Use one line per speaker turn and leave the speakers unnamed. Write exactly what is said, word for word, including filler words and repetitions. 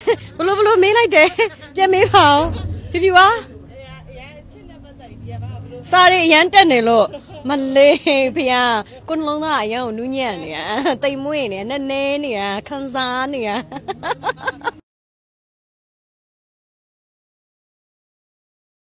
ဘလို့ဘလို့မေးလိုက်တယ်ပြန်မေးပါဦးဖြူဖြူပါစားရရမ်းတက်နေလို့မလေးဖေကကိုနှလုံးသားအရန်ကိုနူးညံ့နေတာတိမ်မွေ့နေနဲ့နဲနေတာခံစားနေတာ